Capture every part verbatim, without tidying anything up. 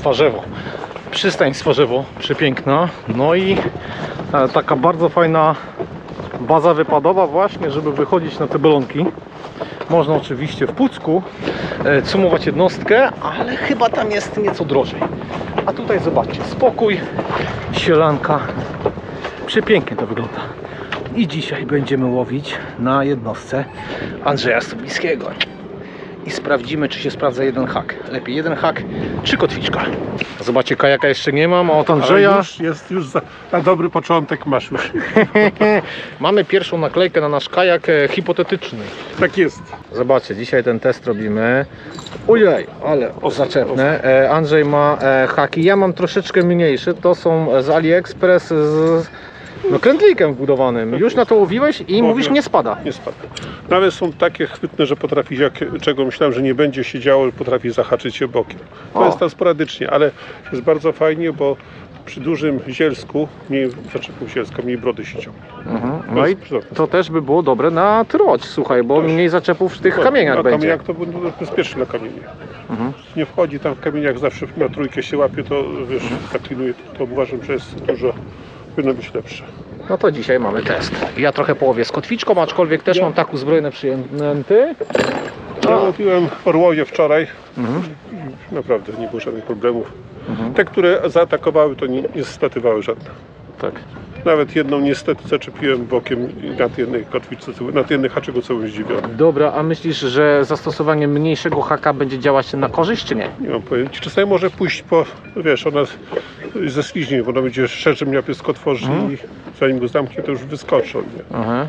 Swarzewo. Przystań Swarzewo, przepiękna. No i e, taka bardzo fajna baza wypadowa właśnie, żeby wychodzić na te balonki. Można oczywiście w Pucku e, cumować jednostkę, ale chyba tam jest nieco drożej. A tutaj zobaczcie, spokój, sielanka. Przepięknie to wygląda. I dzisiaj będziemy łowić na jednostce Andrzeja Sobińskiego. I sprawdzimy, czy się sprawdza jeden hak. Lepiej jeden hak, czy kotwiczka. Zobaczcie, kajaka jeszcze nie mam, a od Andrzeja... Ale już jest już za, na dobry początek masz już. Mamy pierwszą naklejkę na nasz kajak e, hipotetyczny. Tak jest. Zobaczcie, dzisiaj ten test robimy. Ojej, ale zaczepne. E, Andrzej ma e, haki, ja mam troszeczkę mniejsze. To są z AliExpress z no, krętlikiem wbudowanym. Już na to łowiłeś i mówisz, nie spada. Nie spada. Nawet są takie chwytne, że potrafi, jak, czego myślałem, że nie będzie się działo, potrafi zahaczyć się bokiem. To O. jest tam sporadycznie, ale jest bardzo fajnie, bo przy dużym zielsku, mniej zaczepu zielska, mniej brody się ciągnie. Mhm. No i to też by było dobre na troć, słuchaj, bo mniej zaczepów w tych No, kamieniach na będzie. kamieniach to będzie bezpieczne na kamienie. Mhm. Nie wchodzi tam w kamieniach, zawsze na trójkę się łapie, to wiesz, zaklinuje, to uważam, że jest dużo, powinno być lepsze. No to dzisiaj mamy test. Ja trochę połowię z kotwiczką, aczkolwiek też Ja- mam tak uzbrojone przyjęty. Ja łowiłem orłowie wczoraj, Mhm. naprawdę nie było żadnych problemów. Mhm. Te, które zaatakowały, to nie, nie statywały żadne. Tak. Nawet jedną niestety zaczepiłem bokiem na tej jednej kotwiczce, co- na tej jednej haczyku, co byłem zdziwiony. Dobra, a myślisz, że zastosowanie mniejszego haka będzie działać na korzyść, czy nie? Nie mam pojęcia. Czasami może pójść po, wiesz, ona z- ze sliźni, bo ona będzie szerzej miała pysk otworzy Mhm. i zanim go zamknie, to już wyskoczy. Nie? Aha.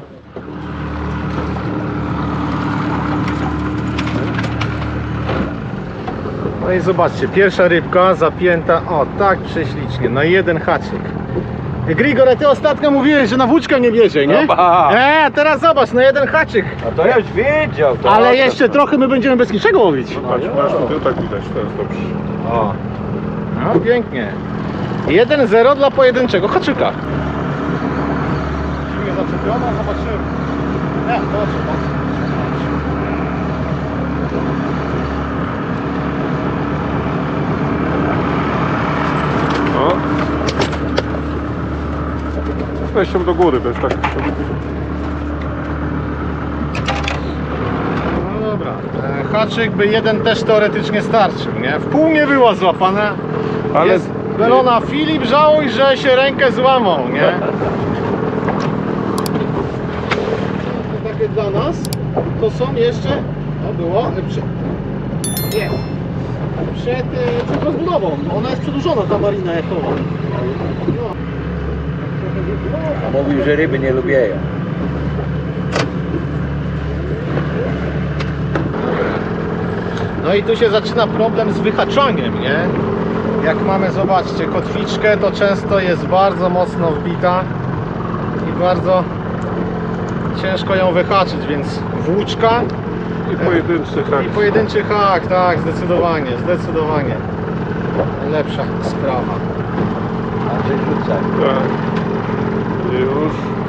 No i zobaczcie, pierwsza rybka zapięta, o tak prześlicznie, na jeden haczyk. Grigor, ty ostatnio mówiłeś, że na włóczkę nie bierze, nie? No ba. E, teraz zobacz, na jeden haczyk. A to ja już wiedział. To Ale jeszcze trochę my będziemy bez niczego łowić. Patrz, masz tutaj tak widać, teraz dobrze. O, no pięknie. jeden zero dla pojedynczego haczyka. Siłę zaczepioną, zobaczymy. Nie, dobrze, dobrze. O. Weź się do góry, wiesz, tak. No dobra, e, haczyk by jeden też teoretycznie starczył, nie? W pół nie była złapana, ale Ale- jest Belona Filip, żałuj, że się rękę złamał, nie? Takie dla nas, to są jeszcze, to było, e, prze... nie, przed, e, przed rozbudową, ona jest przedłużona, ta marina jakowa. No. A mówił, że ryby nie lubią. No i tu się zaczyna problem z wyhaczaniem, nie? Jak mamy, zobaczcie, kotwiczkę, to często jest bardzo mocno wbita i bardzo ciężko ją wyhaczyć, więc włóczka I pojedynczy hak. i pojedynczy hak, tak, zdecydowanie, zdecydowanie lepsza sprawa. Andrzej rzucaj. Tak. Już.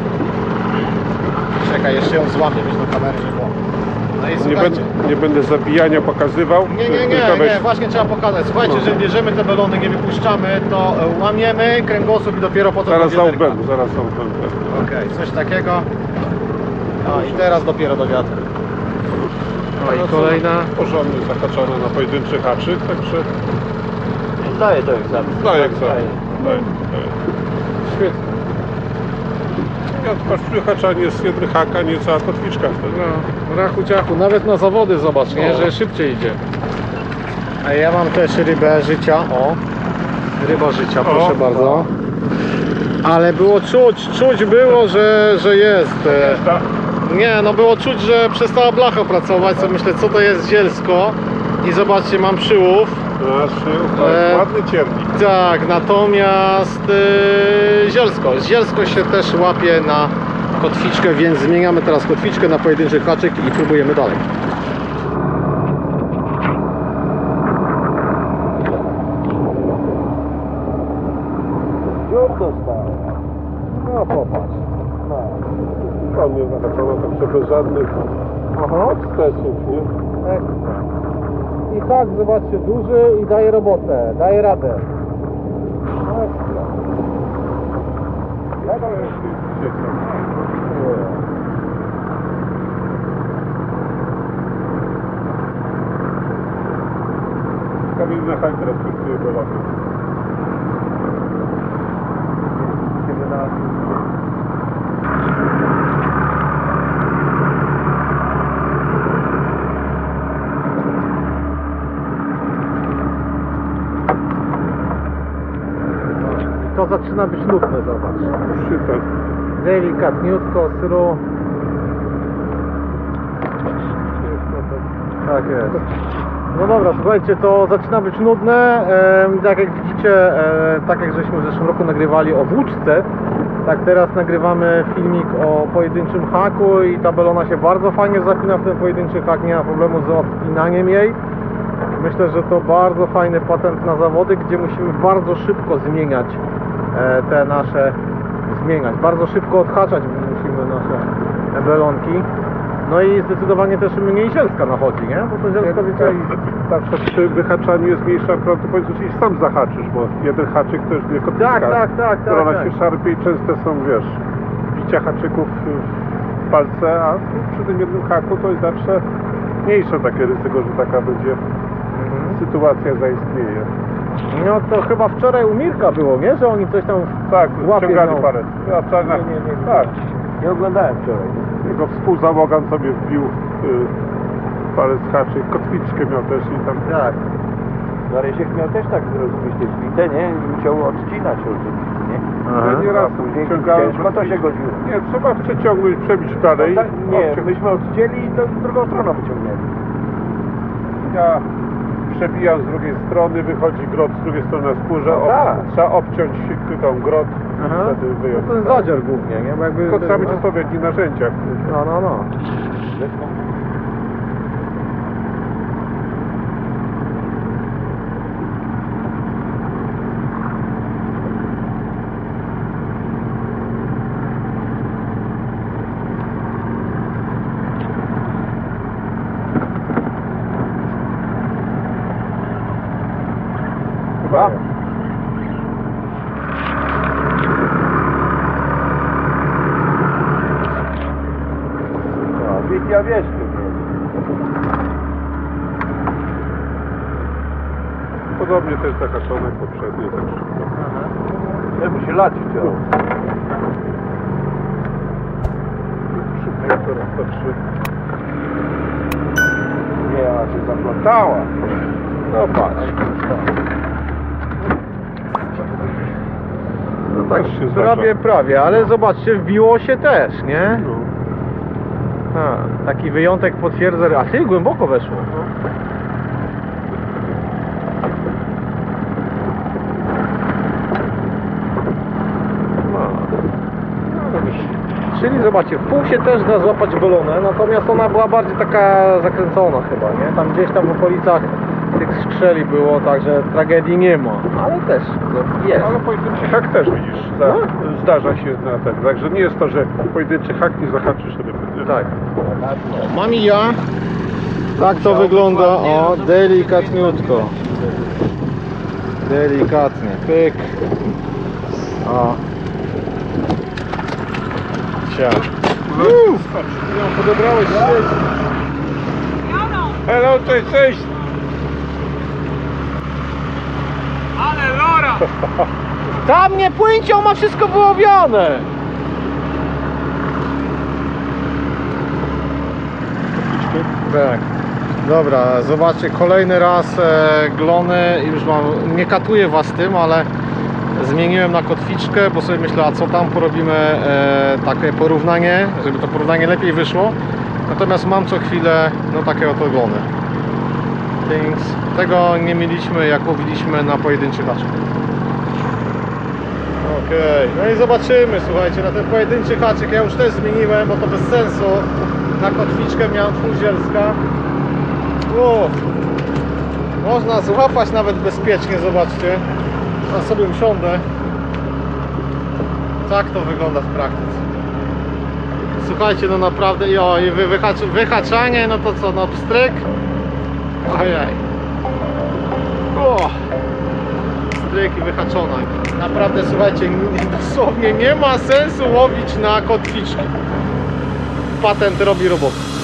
Czekaj, jeszcze ją złamię, weź do kamery, żeby było. No i Nie słuchajcie. będę, nie będę zabijania pokazywał. Nie, nie, nie, tylko weź- nie, właśnie trzeba pokazać. Słuchajcie, No. jeżeli bierzemy te balony, nie wypuszczamy, to e, łamiemy kręgosłup i dopiero potem Zaraz do za wiaderka. łbem, zaraz za łbem. Okej, coś takiego. No i teraz dopiero do wiatru. No i kolejna. Porządnie zahaczone na pojedynczy haczyk, także Zdaję to egzamin. daję egzamin. Daję, daję. Świetnie. Ja masz przyhaczanie z jednych haka, nie cała kotwiczka wtedy. No, rachu ciachu, nawet na zawody zobacz, nie, O. że szybciej idzie. A ja mam też rybę życia, o. Ryba życia, proszę O. bardzo. Ale było czuć, czuć było, że, że jest. e, Tak. Nie, no było czuć, że przestała blacha pracować, co myślę, co to jest zielsko. I zobaczcie, mam przyłów. Nasz E, ładny ciernik. Tak, natomiast yy, zielsko. Zielsko się też łapie na kotwiczkę, więc zmieniamy teraz kotwiczkę na pojedynczy haczyk i próbujemy dalej. Dziób dostał. No popatrz. Ładnie zahaczone, także bez żadnych Aha. ekscesów, nie? i tak, zobaczcie, duży i daje robotę, daje radę. Kamienny hajs teraz kosztuje balony. To zaczyna być nudne, zobacz. Szczytem. Delikatniutko, syru. Tak jest. No dobra, słuchajcie, to zaczyna być nudne. E, tak jak widzicie, e, tak jak żeśmy w zeszłym roku nagrywali o włóczce, tak teraz nagrywamy filmik o pojedynczym haku i ta belona się bardzo fajnie zapina w ten pojedynczy hak, nie ma problemu z odpinaniem jej. Myślę, że to bardzo fajny patent na zawody, gdzie musimy bardzo szybko zmieniać e, te nasze, zmieniać, bardzo szybko odhaczać musimy nasze belonki. No i zdecydowanie też mniej zielska nachodzi, nie? Bo to zielska, wiecie, Zawsze przy wyhaczaniu jest mniejsza prawdopodobieść, że sam zahaczysz, bo jeden haczyk to już nie kotwika. Tak, tak, tak, Która tak, ona tak. się szarpie i często są, wiesz, bicia haczyków w palce, a przy tym jednym haku to jest zawsze mniejsze takie ryzyko, że taka będzie Mhm. sytuacja zaistnieje. No to chyba wczoraj u Mirka było, nie? Że oni coś tam Tak, łapią. ściągali parę. Ja wczoraj na... Nie, nie, nie, Tak, Nie oglądałem wczoraj. jego współzałogan sobie wbił y, parę z haczyk, kotwiczkę miał też i tam... Tak. No Rysiek miał też tak zrozumieć zbite, nie? I musiał odcinać oczywiście, nie? Aha. Ja nieraz A później ściągałem, ciężko to się godziło. Nie, trzeba przeciągnąć, przebić dalej. No tak, nie, Odciąg- myśmy odcięli i to z drugą stroną wyciągnęli. Ja przebijam z drugiej strony, wychodzi grot z drugiej strony na skórze, No ob- tak. trzeba obciąć tą grot Aha. i wtedy No wyjąć. ten zadzier głównie, nie? Bo jakby... Tylko trzeba mieć odpowiednie narzędzia. No, no, no. Chyba. No, wiesz, ja wiesz, tu Podobnie też zahaczone poprzednie. Także. nie musi lać chciał. Szybko teraz to trzy. Nie, ona się zaplątała. No patrz. No tak się Prawie, zdarza. prawie, ale zobaczcie, wbiło się też, nie? No. A, taki wyjątek potwierdza, a ty głęboko weszło. No. Czyli zobaczcie, w pół się też da złapać belonę, natomiast ona była bardziej taka zakręcona chyba, nie? Tam gdzieś tam w okolicach tych skrzeli było, także tragedii nie ma, ale też jest. Ale pojedynczy hak też widzisz, za, No. zdarza się na ten. Także nie jest to, że pojedynczy hak nie zahaczysz ryby. nie? Tak. Mam i ja. Tak to wygląda, o, delikatniutko. Delikatnie, pyk. O. Cia. No, podebrałeś sieć. Hello, cześć, cześć! Tam nie płyńcie, on ma wszystko wyłowione. Tak. Dobra, zobaczcie, kolejny raz e, glony, już mam, nie katuję was tym, ale zmieniłem na kotwiczkę, bo sobie myślę, a co tam porobimy e, takie porównanie, żeby to porównanie lepiej wyszło. Natomiast mam co chwilę, no takie oto glony. Things. Tego nie mieliśmy, jak mówiliśmy, na pojedynczych haczach. Okej, no i zobaczymy, słuchajcie, na ten pojedynczy haczyk ja już też zmieniłem, bo to bez sensu. Na kotwiczkę miałem fuzielska. O, można złapać nawet bezpiecznie, zobaczcie. Ja sobie usiądę. Tak to wygląda w praktyce. Słuchajcie, no naprawdę, jo, i wy, wyhacz, wyhaczanie, no to co, no pstryk. Ojej. O! Stryki wyhaczone. Naprawdę, słuchajcie, nie- dosłownie nie ma sensu łowić na kotwiczki. Patent robi robotę.